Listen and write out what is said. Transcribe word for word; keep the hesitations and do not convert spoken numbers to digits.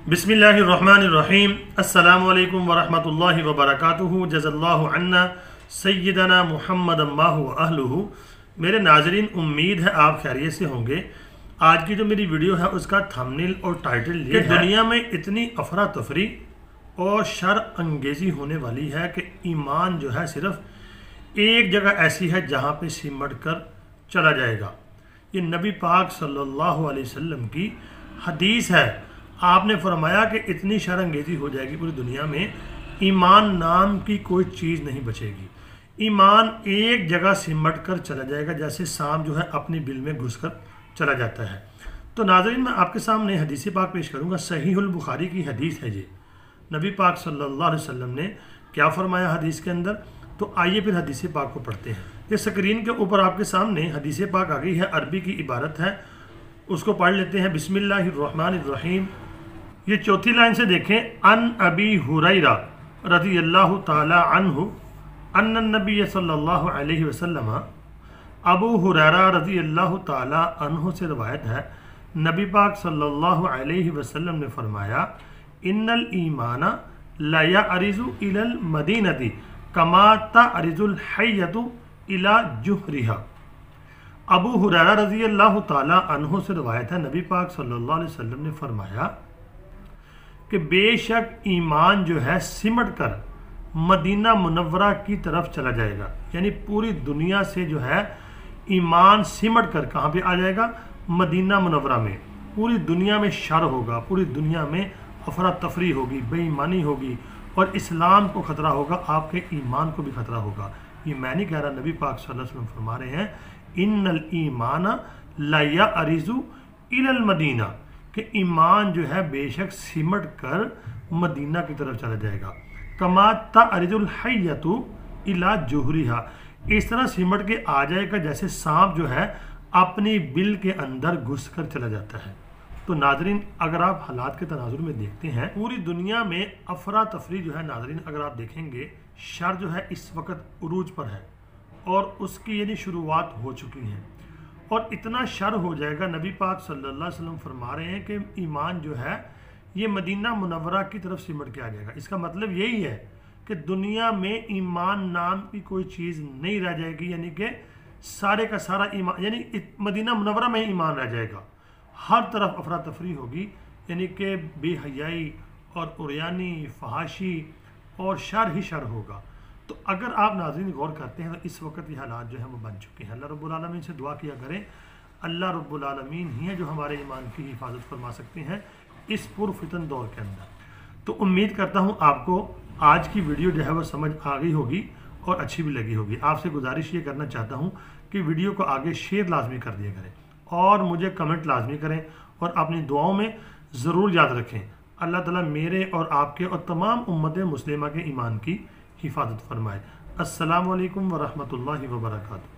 बिस्मिल्लाहिर्रहमानिर्रहीम अस्सलामु अलैकुम वरहमतुल्लाहि वबरकातुहू जज़ल्लाहु अन्ना सय्यदना मुहम्मद अम्माहु व अहलुहु। मेरे नाज़रीन, उम्मीद है आप खैरियत से होंगे। आज की जो मेरी वीडियो है उसका थंबनेल और टाइटल ये है, दुनिया में इतनी अफरा तफरी और शर अंगेज़ी होने वाली है कि ईमान जो है सिर्फ एक जगह ऐसी है जहाँ पे सिमट कर चला जाएगा। ये नबी पाक सल्लल्लाहु अलैहि वसल्लम की हदीस है। आपने फरमाया कि इतनी शर अंगेज़ी हो जाएगी पूरी दुनिया में, ईमान नाम की कोई चीज़ नहीं बचेगी। ईमान एक जगह सिमट कर चला जाएगा जैसे सांप जो है अपनी बिल में घुसकर चला जाता है। तो नाज़रीन, मैं आपके सामने हदीस पाक पेश करूँगा। सहीहुल बुखारी की हदीस है ये। नबी पाक सल्लल्लाहु अलैहि वसल्लम ने क्या फरमाया हदीस के अंदर, तो आइए फिर हदीस पाक को पढ़ते हैं। ये स्क्रीन के ऊपर आपके सामने हदीस पाक आ गई है, अरबी की इबारत है, उसको पढ़ लेते हैं। बिस्मिल्लाहिर्रहमानिर्रहीम। ये चौथी लाइन से देखें। अन अबी हुरैरा रज़ियल्लाहु ताला अन्हु अन्न नबी सल्लल्लाहु अलैहि वसल्लम। अबू हुरैरा रज़ियल्लाहु ताला अन्हु से रवायत है, नबी पाक सल्लल्लाहु अलैहि वसल्लम ने फरमाया, इन्नल ईमाना ला यअरिज़ु इलल मदीनती कमा तअरिज़ुल हय्यतु इला जुहरिहा। अबू हुरैरा रज़ियल्लाहु ताला अन्हु से रवायत है, नबी पाक सल्लल्लाहु अलैहि वसल्लम ने फरमाया कि बेशक ईमान जो है सिमट कर मदीना मुनव्वरा की तरफ चला जाएगा। यानी पूरी दुनिया से जो है ईमान सिमट कर कहाँ पे आ जाएगा, मदीना मुनव्वरा में। पूरी दुनिया में शर होगा, पूरी दुनिया में अफरा तफरी होगी, बेईमानी होगी और इस्लाम को ख़तरा होगा, आपके ईमान को भी ख़तरा होगा। ये मैं नहीं कह रहा, नबी पाक सल्लल्लाहु अलैहि वसल्लम फरमा रहे हैं, इन्नल ईमाना ला यअरिज़ु इलल मदीना, कि ईमान जो है बेशक सिमट कर मदीना की तरफ चला जाएगा। कमा तअरिज़ुल हय्यतु इला जुहरिहा, इस तरह सिमट के आ जाएगा जैसे सांप जो है अपनी बिल के अंदर घुस कर चला जाता है। तो नाजरीन, अगर आप हालात के तनाजुर में देखते हैं, पूरी दुनिया में अफरा तफरी जो है नाजरीन, अगर आप देखेंगे शर जो है इस वक्त उरूज पर है और उसकी यानी शुरुआत हो चुकी है और इतना शर हो जाएगा। नबी पाक सल्लल्लाहु अलैहि वसल्लम फरमा रहे हैं कि ईमान जो है ये मदीना मुनव्वरा की तरफ सिमट के आ जाएगा। इसका मतलब यही है कि दुनिया में ईमान नाम की कोई चीज़ नहीं रह जाएगी, यानी कि सारे का सारा ईमान यानी मदीना मुनव्वरा में ही ईमान रह जाएगा। हर तरफ अफरा तफरी होगी, यानी कि बेहयाई और उरियानी, फहाशी और शर ही शर होगा। तो अगर आप नाज़रीन गौर करते हैं तो इस वक्त ये हालात जो है वो बन चुके हैं। अल्लाह रब्बुल आलमीन से दुआ किया करें, अल्लाह रब्बुल आलमीन ही है जो हमारे ईमान की हिफाजत फरमा सकते हैं इस पुरफितन दौर के अंदर। तो उम्मीद करता हूँ आपको आज की वीडियो जो है वो समझ आ गई होगी और अच्छी भी लगी होगी। आपसे गुजारिश ये करना चाहता हूँ कि वीडियो को आगे शेयर लाजमी कर दिया करें और मुझे कमेंट लाजमी करें और अपनी दुआओं में ज़रूर याद रखें। अल्लाह ताला मेरे और आपके और तमाम उम्मत मुस्लिमा के ईमान की हिफाजत फरमाए। अस्सलामु अलैकुम व रहमतुल्लाहि व बरकातुहू।